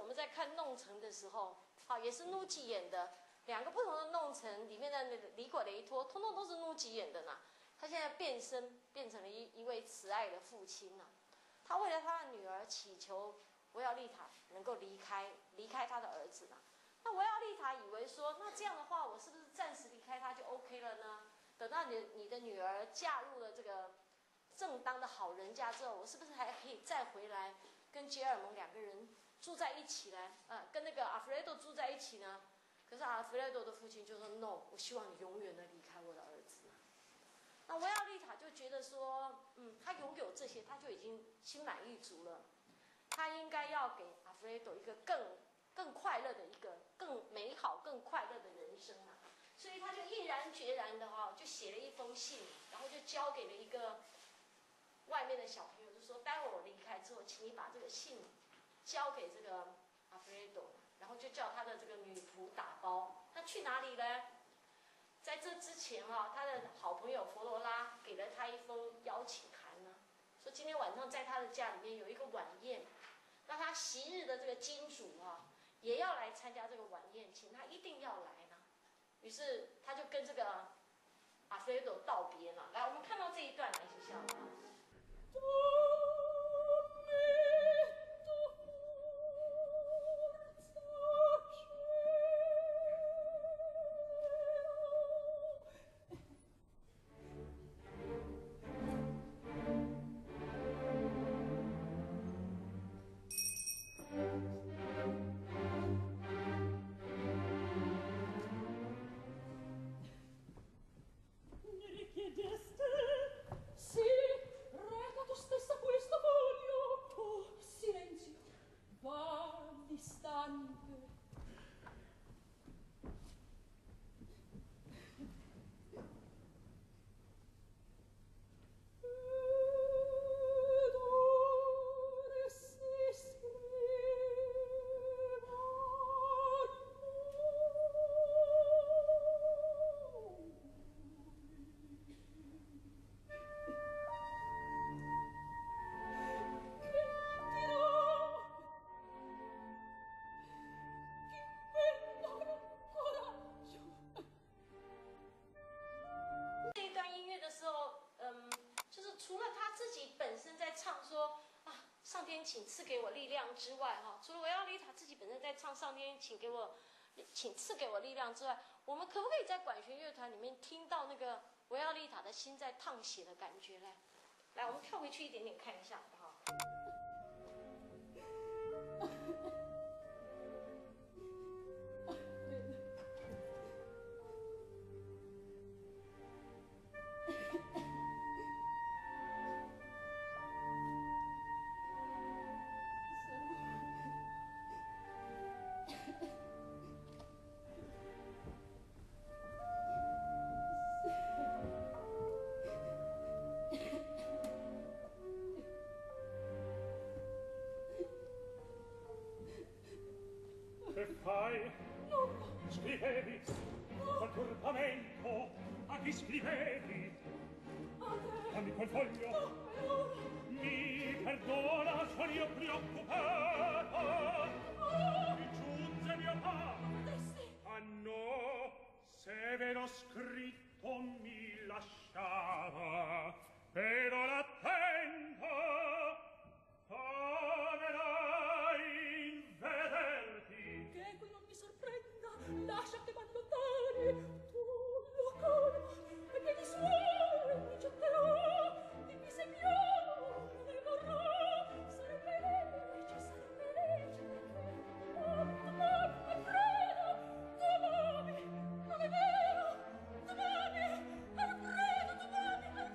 们在看《弄臣》的时候，好，也是怒吉演的，两个不同的《弄臣》里面的那个李果雷托，通通都是怒吉演的呢。他现在变身变成了一位慈爱的父亲呢。他为了他的女儿祈求维奥利塔能够离开他的儿子呢。那维奥利塔以为说，那这样的话，我是不是暂时离开他就 OK 了呢？等到你的女儿嫁入了这个正当的好人家之后，我是不是还可以再回来跟吉尔蒙两个人住在一起呢？跟那个阿弗雷多住在一起呢？可是阿弗雷多的父亲就说 ：“No， 我希望你永远的离开我的儿子。”那维奥利塔就觉得说，他拥有这些，他就已经心满意足了。他应该要给阿弗雷多一个更快乐的一个更美好、更快乐的人生啊！所以他就毅然决然的就写了一封信，然后就交给了一个外面的小朋友，就说：待会我离开之后，请你把这个信交给这个阿弗雷多，然后就叫他的这个女仆打包。他去哪里呢？在这之前他的好朋友佛罗拉给了他一封邀请函呢，说今天晚上在他的家里面有一个晚宴，那他昔日的这个金主也要来参加这个晚宴，请他一定要来呢。于是他就跟这个阿弗雷多道别了。来，我们看到这一段来一起笑啊。上天请赐给我力量之外，除了维奥利塔自己本身在唱上天请赐给我力量之外，我们可不可以在管弦乐团里面听到那个维奥利塔的心在淌血的感觉呢？来，我们跳回去一点点看一下，好不好？ Che fai? Scrivevi? Col turbamento a chi scrivevi? Dammi quel foglio. Mi perdona, sono io preoccupata. Mi giunge mio padre. Ah no, se ve l'ho scritto mi lasciava. Però l'attento. Famerai vederti. Che qui non mi sorprenda, lascia che m'allontani. Tu lo colma, e che di suoi mi getterò, di qui se piano ne vorrò. Sarebbe legge, domani, credo, domani, non è vero, domani, Alfredo, domani,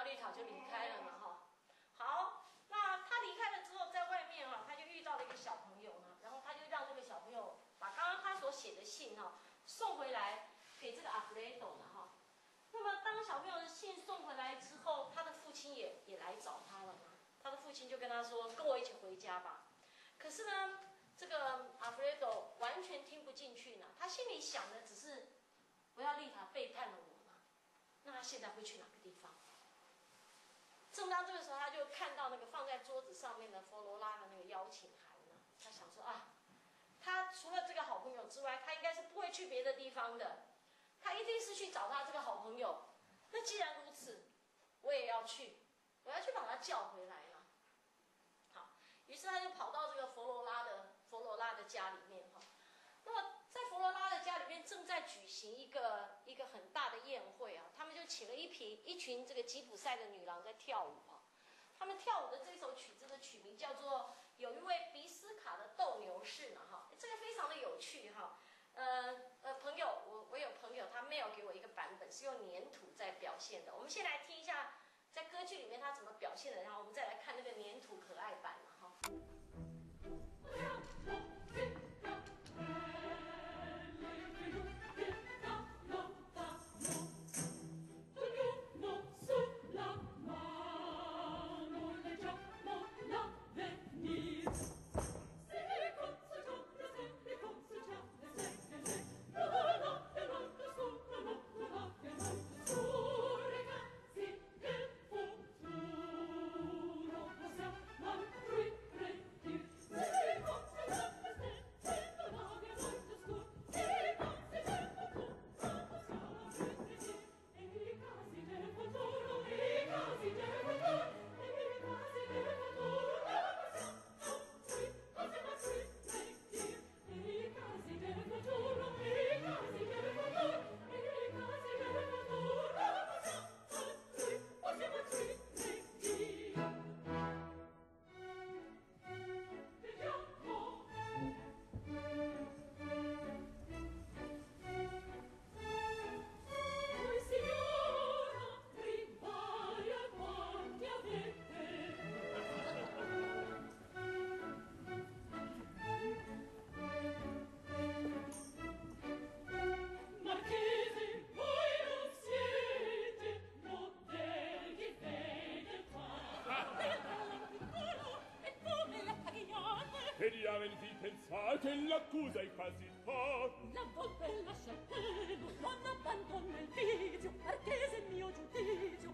丽塔就离开了嘛哈。好，那他离开了之后，在外面哈，他就遇到了一个小朋友呢，然后他就让这个小朋友把刚刚他所写的信哈送回来给这个阿弗雷多了哈。那么当小朋友的信送回来之后，他的父亲也来找他了嘛。他的父亲就跟他说：“跟我一起回家吧。”可是呢，这个阿弗雷多完全听不进去呢。他心里想的只是，不要丽塔背叛了我嘛，那他现在会去哪个地方？正当这个时候，他就看到那个放在桌子上面的佛罗拉的那个邀请函呢。他想说啊，他除了这个好朋友之外，他应该是不会去别的地方的。他一定是去找他这个好朋友。那既然如此，我也要去，我要去把他叫回来了。好，于是他就跑到这个佛罗拉的家里面哈。那么在佛罗拉的家里面正在举行一个很大的宴会啊，他们就请了一群这个吉普赛的女郎在跳舞啊。他们跳舞的这首曲子的曲名叫做有一位比斯卡的斗牛士呢哈，这个非常的有趣哈。朋友，我有朋友他 mail 给我一个版本是用粘土在表现的，我们先来听一下在歌剧里面他怎么表现的，然后我们再来看那个粘土可爱版嘛哈。 Vediamenti pensate, l'accusa è quasi fatta. La volpe lascia il pelo, non abbandona il vizio, marchese mio giudizio.